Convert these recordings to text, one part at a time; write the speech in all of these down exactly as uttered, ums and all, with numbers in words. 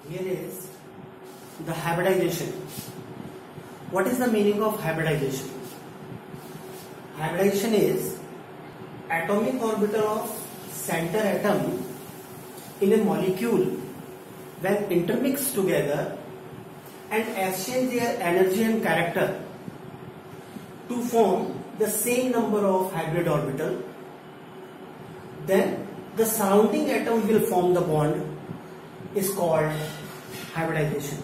Here is the hybridization. What is the meaning of hybridization? Hybridization is atomic orbital of center atom in a molecule when intermixed together and exchange their energy and character to form the same number of hybrid orbital, then the surrounding atom will form the bond, is called hybridization.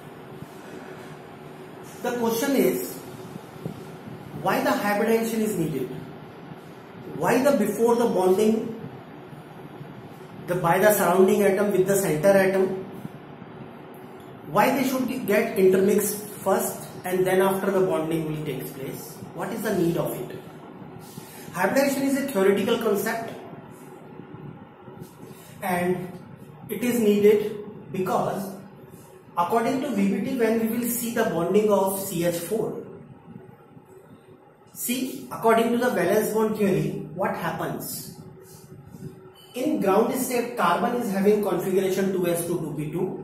The question is, why the hybridization is needed? Why the before the bonding the by the surrounding atom with the center atom? Why they should get intermixed first and then after the bonding will take place? What is the need of it? Hybridization is a theoretical concept and it is needed because according to V B T, when we will see the bonding of C H four, see, according to the valence bond theory, what happens? In ground state, carbon is having configuration two s two two p two.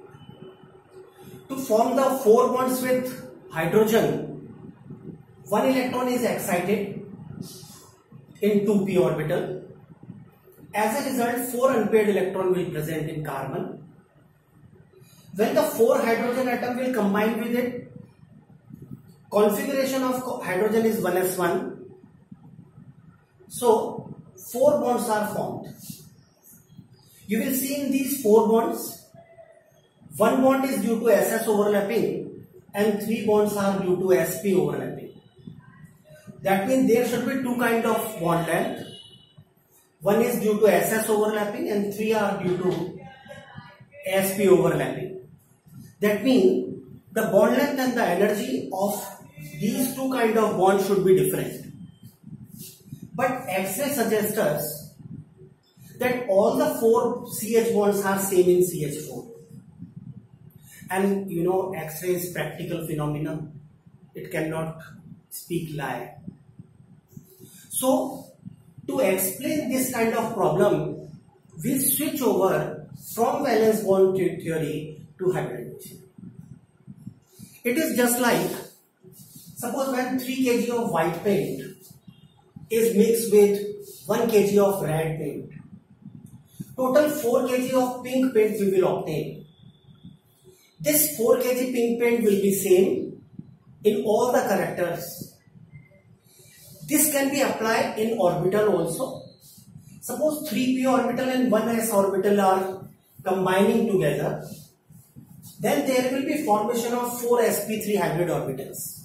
To form the four bonds with hydrogen, one electron is excited in two p orbital. As a result, four unpaired electron will present in carbon. When the four hydrogen atom will combine with it, configuration of hydrogen is one s one. So, four bonds are formed. You will see in these four bonds, one bond is due to S S overlapping and three bonds are due to S P overlapping. That means there should be two kind of bond length. One is due to S S overlapping and three are due to S P overlapping. That means the bond length and the energy of these two kind of bonds should be different. But X-ray suggests us that all the four C H bonds are same in C H four. And you know, X-ray is practical phenomena. It cannot speak lie. So, to explain this kind of problem, we switch over from valence bond theory to hybridization. It is just like, suppose when three kilograms of white paint is mixed with one kilogram of red paint, total four kilograms of pink paint we will obtain. This four kilograms pink paint will be same in all the characters. This can be applied in orbital also. Suppose three p orbital and one s orbital are combining together, then there will be formation of four s p three hybrid orbitals.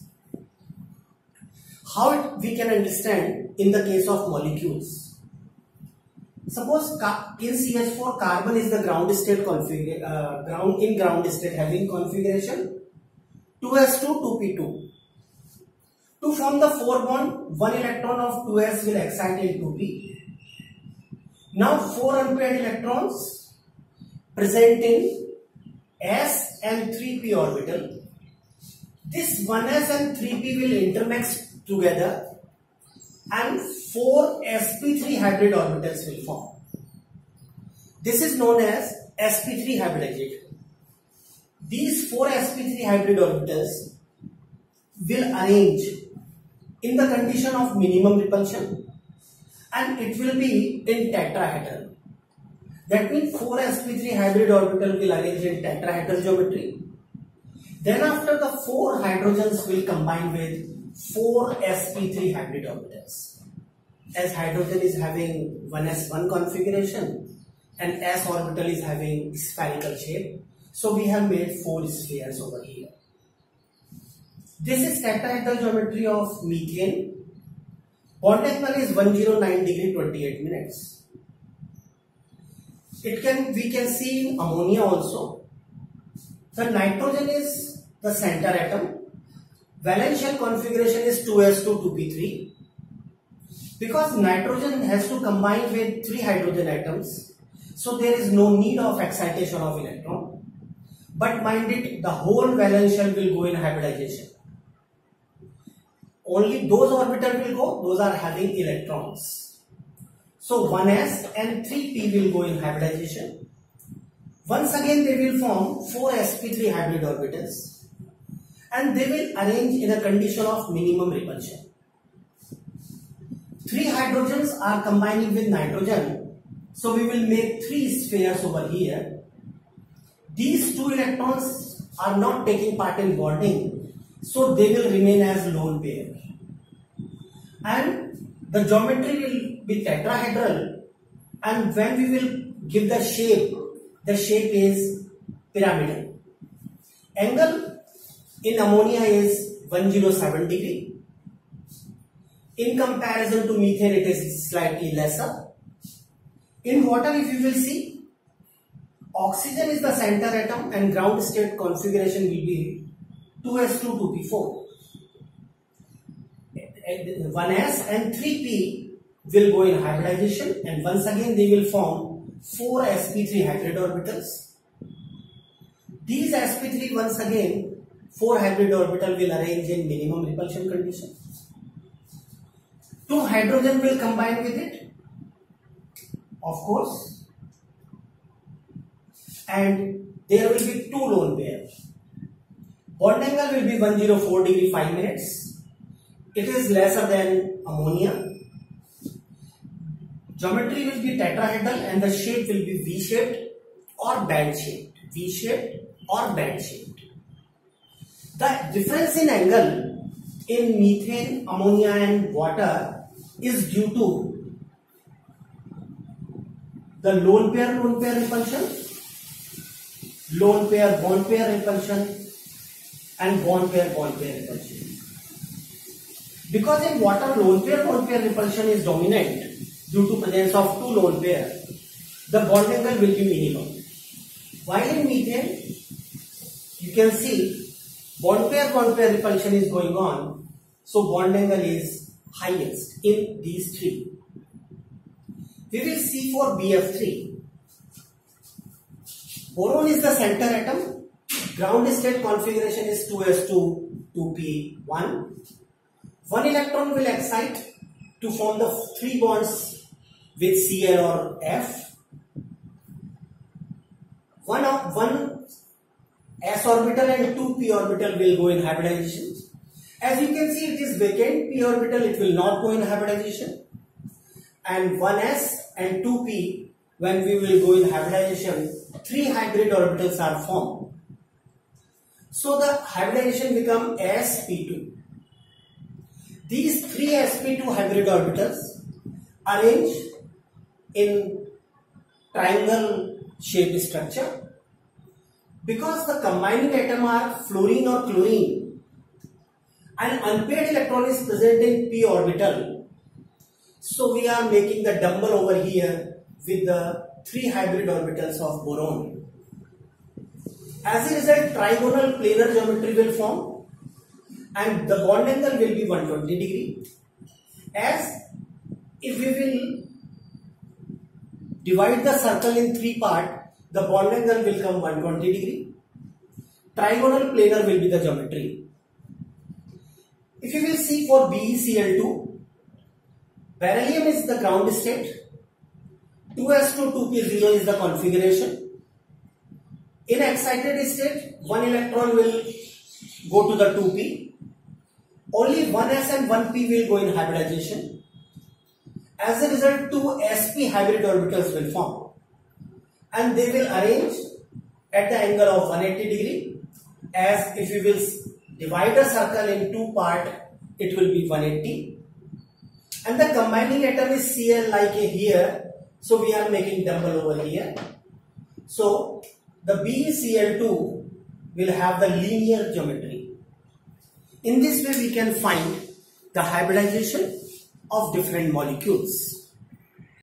How we can understand in the case of molecules? Suppose in C H four carbon is the ground state configuration, uh, ground in ground state having configuration two s two two p two. To form the four bond, one electron of two s will excite in two p. Now four unpaired electrons present in s and three p orbital. This one s and three p will intermix together and four s p three hybrid orbitals will form. This is known as s p three hybridization. These four s p three hybrid orbitals will arrange in the condition of minimum repulsion and it will be in tetrahedral. That means four s p three hybrid orbital will arrange in tetrahedral geometry. Then after the four hydrogens will combine with four s p three hybrid orbitals. As hydrogen is having one s one configuration and s orbital is having spherical shape, so we have made four spheres over here. This is tetrahedral geometry of methane. Bond angle is one hundred nine degree twenty-eight minutes. It can we can see in ammonia also. So nitrogen is the center atom. Valential configuration is two s two two p three. Because nitrogen has to combine with three hydrogen atoms, so there is no need of excitation of electron. But mind it, the whole valential will go in hybridization. Only those orbitals will go, those are having electrons. So one s and three p will go in hybridization. Once again they will form four s p three hybrid orbitals and they will arrange in a condition of minimum repulsion. Three hydrogens are combining with nitrogen, so we will make three spheres over here. These two electrons are not taking part in bonding, so they will remain as lone pair. And the geometry will be tetrahedral, and when we will give the shape, the shape is pyramidal. Angle in ammonia is one hundred seven degree. In comparison to methane, it is slightly lesser. In water, if you will see, oxygen is the center atom and ground state configuration will be two s two two p four. one s and three p will go in hybridization, and once again they will form four s p three hybrid orbitals. These s p three once again four hybrid orbital will arrange in minimum repulsion condition. Two hydrogen will combine with it, of course, and there will be two lone pairs. Bond angle will be one hundred four degree five minutes. It is lesser than ammonia. Geometry will be tetrahedral and the shape will be V-shaped or band-shaped. V-shaped or band-shaped. The difference in angle in methane, ammonia and water is due to the lone pair lone pair repulsion, lone pair bond pair repulsion, and bond pair bond pair repulsion. Because in water lone pair lone pair repulsion is dominant due to presence of two lone pair, the bond angle will be minimum. While in methane, you can see bond pair bond pair repulsion is going on, so bond angle is highest in these three. We will see for B F three. Boron is the center atom. Ground state configuration is two s two two p one. One electron will excite to form the three bonds with Cl or F. One, one s orbital and two p orbital will go in hybridization. As you can see, it is vacant p orbital, it will not go in hybridization. And one s and two p, when we will go in hybridization, three hybrid orbitals are formed. So the hybridization become s p two. These three s p two hybrid orbitals arrange in triangle shaped structure. Because the combining atom are fluorine or chlorine, an unpaired electron is present in p orbital. So we are making the dumbbell over here with the three hybrid orbitals of boron. As a result, trigonal planar geometry will form and the bond angle will be one hundred twenty degree. As if we will divide the circle in three parts, the bond angle will come one hundred twenty degree. Trigonal planar will be the geometry. If you will see for B e C l two, beryllium is the ground state, two s two two p zero is the configuration. In excited state, one electron will go to the two p. Only one s and one p will go in hybridization. As a result, two s p hybrid orbitals will form. And they will arrange at the angle of one hundred eighty degree. As if you will divide a circle in two parts, it will be one hundred eighty. And the combining atom is Cl like a here. So we are making dumbbell over here. So the B e C l two will have the linear geometry. In this way we can find the hybridization of different molecules.